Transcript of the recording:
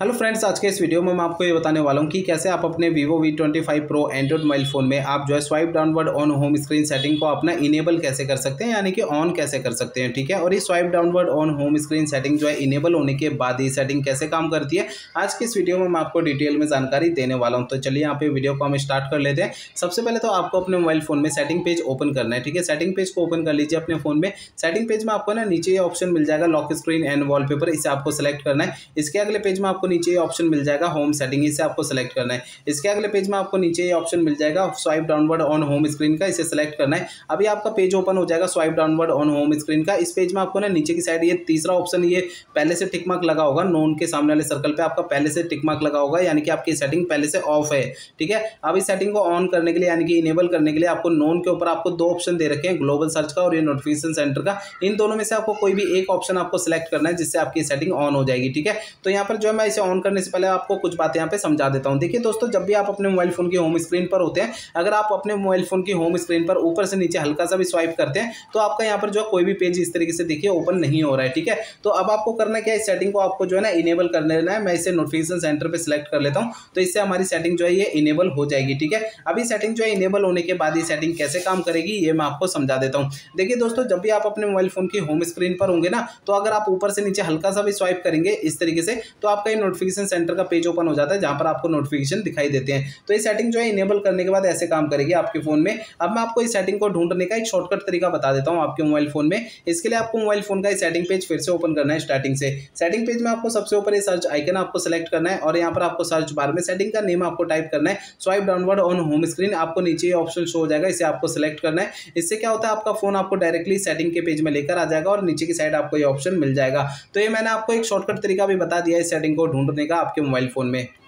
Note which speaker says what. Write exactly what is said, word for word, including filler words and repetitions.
Speaker 1: Hello friends, आज के इस वीडियो में मैं आपको ये बताने वाला हूँ कि कैसे आप अपने Vivo V twenty five Pro android mobile phone में आप जो है swipe downward on home screen setting को अपना इनेबल कैसे कर सकते हैं, यानी कि ऑन कैसे कर सकते हैं। ठीक है, और ये swipe downward on home screen setting जो है इनेबल होने के बाद ये सेटिंग कैसे काम करती है, आज की इस वीडियो में मैं आपको डिटेल में जानकारी देने वाला हूँ। तो चलिए यहाँ पे वीडियो को हम स्टार्ट कर लेते हैं। सबसे पहले तो आपको अपने मोबाइल फ़ोन में सेटिंग पेज ओपन करना है। ठीक है, सेटिंग पेज को ओपन कर लीजिए अपने फ़ोन में। सेटिंग पेज में आपको ना नीचे ये ऑप्शन मिल जाएगा लॉक स्क्रीन एंड वॉलपेपर, इसे आपको सेलेक्ट करना है। इसके अगले पेज में आपको नीचे ये ऑप्शन मिल जाएगा होम सेटिंग, इसे आपको सेलेक्ट करना है। इसके अगले पेज में आपको नीचे ये ऑप्शन मिल जाएगा swipe downward on home screen का, इसे सेलेक्ट करना है। अभी आपका पेज ओपन हो जाएगा swipe downward on home screen का। इस पेज में आपको ना नीचे की साइड ये तीसरा ऑप्शन, ये पहले से टिक मार्क लगा होगा, नोन के सामने वाले सर्कल पे आपका पहले से टिक मार्क लगा होगा, यानी कि आपकी सेटिंग पहले से ऑफ है। ठीक है, अब इस सेटिंग को ऑन करने के लिए यानी कि इनेबल करने के लिए आपको नोन के ऊपर आपको दो ऑप्शन दे रखे हैं, ग्लोबल सर्च का और ये नोटिफिकेशन सेंटर का। इन दोनों में से आपको कोई भी एक ऑप्शन आपको सिलेक्ट करना है, जिससे आपकी सेटिंग ऑन हो जाएगी। ठीक है, तो यहाँ पर जो है मैं इसे ऑन करने से पहले आपको कुछ बातें यहाँ पे समझा देता हूँ। देखिए दोस्तों, जब भी आप अपने मोबाइल फोन की होम स्क्रीन पर होते हैं, अगर आप अपने मोबाइल फोन की होम स्क्रीन पर ऊपर से नीचे हल्का सा भी स्वाइप करते हैं तो आपका यहाँ पर जो है कोई भी पेज इस तरीके से देखिए ओपन नहीं हो रहा है। ठीक है, तो अब आपको करना क्या है, इस सेटिंग को आपको जो है ना इनेबल कर लेना है। मैं इसे नोटिफिकेशन सेंटर पे सिलेक्ट कर लेता हूँ, तो इससे हमारी सेटिंग जो है ये इनेबल हो जाएगी। ठीक है, अभी सेटिंग जो है इनेबल होने के बाद ये सेटिंग कैसे काम करेगी ये मैं आपको समझा देता हूँ। देखिए दोस्तों, जब भी आप अपने मोबाइल फोन की होम स्क्रीन पर होंगे ना, तो अगर आप ऊपर से नीचे हल्का सा भी स्वाइप करेंगे इस तरीके से, तो आपका ये नोटिफिकेशन सेंटर का पेज ओपन हो जाता है, जहां पर आपको नोटिफिकेशन दिखाई देते हैं। तो ये सेटिंग जो है इनेबल करने के बाद ऐसे काम करेगी आपके फोन में। अब मैं आपको इस सेटिंग को ढूंढने का एक शॉर्टकट तरीका बता देता हूं आपके मोबाइल फोन में। इसके लिए आपको मोबाइल फोन का ये सेटिंग पेज फिर से ओपन करना है स्टार्टिंग से। सेटिंग पेज में आपको सबसे ऊपर ये सर्च आइकन आपको सेलेक्ट करना है और यहाँ पर आपको सर्च बार में सेटिंग का नेम आपको टाइप करना है, swipe downward on home screen. आपको नीचे ये ऑप्शन शो हो जाएगा, इसे आपको सेलेक्ट करना है। इससे क्या होता है, आपका फोन आपको डायरेक्टली सेटिंग के पेज में लेकर आ जाएगा और नीचे की साइड आपको ये ऑप्शन मिल जाएगा। तो ये मैंने आपको एक शॉर्टकट तरीका भी बता दिया है इस सेटिंग को ढूंढने का आपके मोबाइल फोन में।